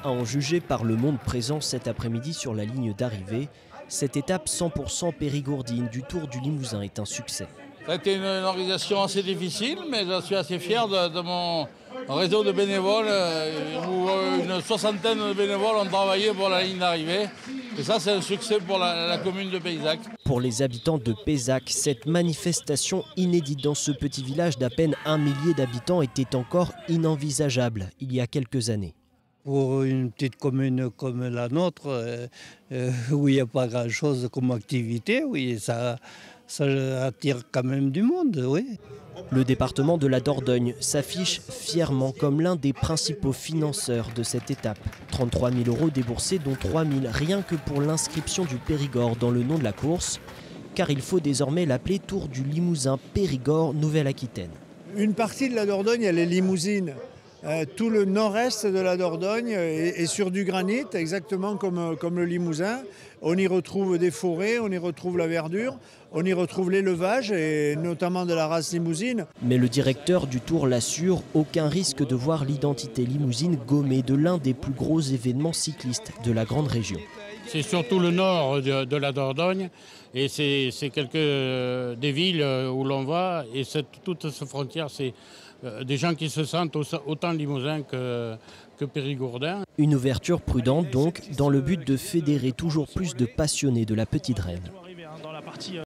à en juger par le monde présent cet après-midi sur la ligne d'arrivée. Cette étape 100% périgourdine du Tour du Limousin est un succès. Ça a été une organisation assez difficile, mais je suis assez fier de mon réseau de bénévoles, où une soixantaine de bénévoles ont travaillé pour la ligne d'arrivée. Et ça, c'est un succès pour la commune de Payzac. Pour les habitants de Payzac, cette manifestation inédite dans ce petit village d'à peine 1 millier d'habitants était encore inenvisageable il y a quelques années. Pour une petite commune comme la nôtre, où il n'y a pas grand-chose comme activité, oui, ça attire quand même du monde, oui. Le département de la Dordogne s'affiche fièrement comme l'un des principaux financeurs de cette étape. 33 000 € déboursés, dont 3 000 rien que pour l'inscription du Périgord dans le nom de la course, car il faut désormais l'appeler Tour du Limousin Périgord Nouvelle-Aquitaine. Une partie de la Dordogne, elle est limousine. Tout le nord-est de la Dordogne est sur du granit, exactement comme le Limousin. On y retrouve des forêts, on y retrouve la verdure, on y retrouve l'élevage, et notamment de la race limousine. Mais le directeur du Tour l'assure, aucun risque de voir l'identité limousine gommée de l'un des plus gros événements cyclistes de la grande région. C'est surtout le nord de la Dordogne, et c'est des villes où l'on va, et toute cette frontière, c'est des gens qui se sentent autant limousins que périgourdins. Une ouverture prudente donc, dans le but de fédérer toujours plus de passionnés de la petite reine.